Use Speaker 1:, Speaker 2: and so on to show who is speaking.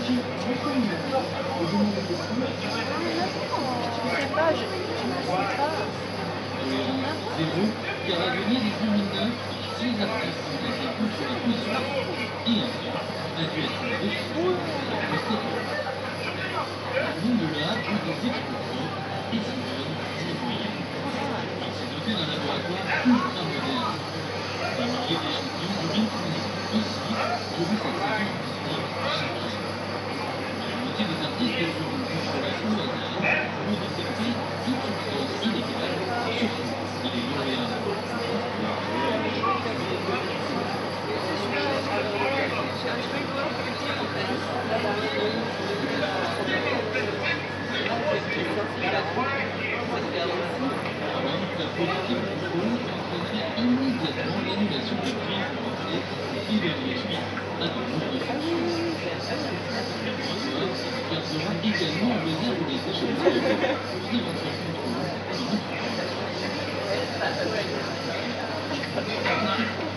Speaker 1: sais pas, je ne sais pas.
Speaker 2: Zéro, car à venir des 2009, 6 artistes ont été tous sur la position et un a dû être retiré à postériori. Mondola joue des explosions et Simone des moyens. Il s'est doté d'un laboratoire ultra moderne. Des milliers d'échantillons d'urine fournis ici durant cette séance artistique chaque année. La moitié des artistes seront contrôlés au hasard pour détecter toute substance illégale, surtout les lauréats. La politique contrôle entraînerait immédiatement l'annulation des prix français et donnerait suite à de nombreuses sanctions. Le laboratoire gardera également en réserve des échantillons pour d'éventuels contrôles dans le futur.